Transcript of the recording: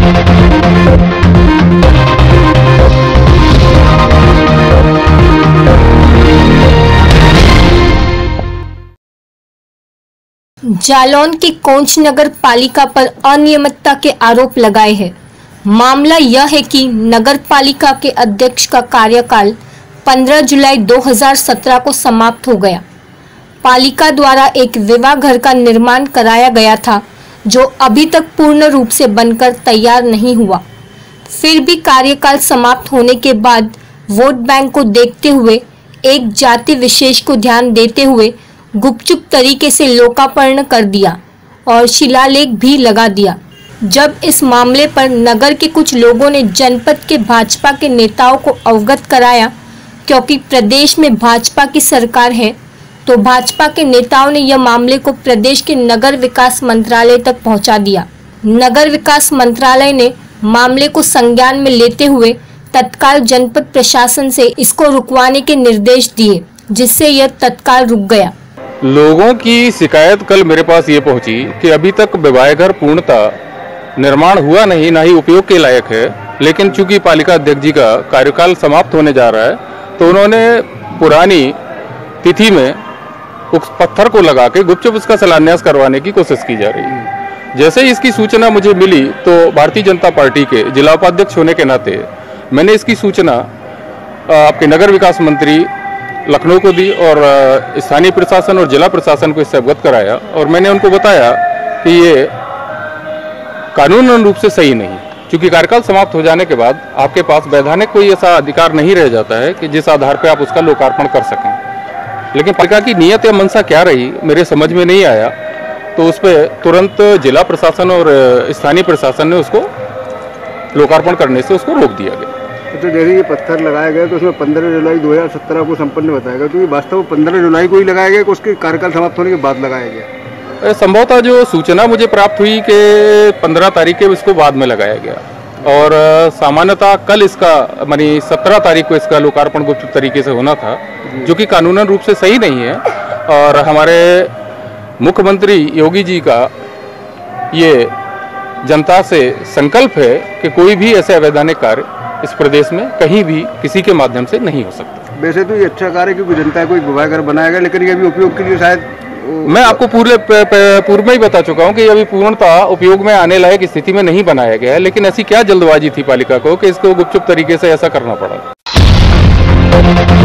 जालौन की कोंच नगर पालिका पर अनियमितता के आरोप लगाए हैं। मामला यह है कि नगर पालिका के अध्यक्ष का कार्यकाल 15 जुलाई 2017 को समाप्त हो गया। पालिका द्वारा एक विवाह घर का निर्माण कराया गया था, जो अभी तक पूर्ण रूप से बनकर तैयार नहीं हुआ। फिर भी कार्यकाल समाप्त होने के बाद वोट बैंक को देखते हुए एक जाति विशेष को ध्यान देते हुए गुपचुप तरीके से लोकार्पण कर दिया और शिलालेख भी लगा दिया। जब इस मामले पर नगर के कुछ लोगों ने जनपद के भाजपा के नेताओं को अवगत कराया, क्योंकि प्रदेश में भाजपा की सरकार है, तो भाजपा के नेताओं ने यह मामले को प्रदेश के नगर विकास मंत्रालय तक पहुंचा दिया। नगर विकास मंत्रालय ने मामले को संज्ञान में लेते हुए तत्काल जनपद प्रशासन से इसको रुकवाने के निर्देश दिए, जिससे यह तत्काल रुक गया। लोगों की शिकायत कल मेरे पास ये पहुंची कि अभी तक विवाह घर पूर्णतः निर्माण हुआ नहीं, ना ही उपयोग के लायक है। लेकिन चूंकि पालिका अध्यक्ष जी का कार्यकाल समाप्त होने जा रहा है, तो उन्होंने पुरानी तिथि में उस पत्थर को लगा के गुपचुप उसका शिलान्यास करवाने की कोशिश की जा रही है। जैसे ही इसकी सूचना मुझे मिली, तो भारतीय जनता पार्टी के जिला उपाध्यक्ष होने के नाते मैंने इसकी सूचना आपके नगर विकास मंत्री लखनऊ को दी और स्थानीय प्रशासन और जिला प्रशासन को इससे अवगत कराया। और मैंने उनको बताया कि ये कानूनन रूप से सही नहीं, क्योंकि कार्यकाल समाप्त हो जाने के बाद आपके पास वैधानिक कोई ऐसा अधिकार नहीं रह जाता है कि जिस आधार पर आप उसका लोकार्पण कर सकें। लेकिन पालिका की नीयत या मंशा क्या रही मेरे समझ में नहीं आया, तो उस पर तुरंत जिला प्रशासन और स्थानीय प्रशासन ने उसको लोकार्पण करने से उसको रोक दिया गया। तो जैसे ये पत्थर लगाया गया, तो उसमें 15 जुलाई 2017 को संपन्न बताया गया, क्योंकि वास्तव में 15 जुलाई को ही लगाया गया कि उसके कार्यकाल समाप्त होने के बाद लगाया गया? संभवतः जो सूचना मुझे प्राप्त हुई कि 15 तारीख के इसको बाद में लगाया गया, और सामान्यतः कल इसका मानी 17 तारीख को इसका लोकार्पण गुप्त तरीके से होना था, जो कि कानूनन रूप से सही नहीं है। और हमारे मुख्यमंत्री योगी जी का ये जनता से संकल्प है कि कोई भी ऐसे अवैधानिक कार्य इस प्रदेश में कहीं भी किसी के माध्यम से नहीं हो सकता। वैसे तो ये अच्छा कार्य है, क्योंकि जनता को एक विवाह घर बनाया गया, लेकिन ये भी उपयोग के लिए शायद मैं आपको पूर्व में ही बता चुका हूं कि अभी पूर्णतः उपयोग में आने लायक स्थिति में नहीं बनाया गया है। लेकिन ऐसी क्या जल्दबाजी थी पालिका को कि इसको गुपचुप तरीके से ऐसा करना पड़ा।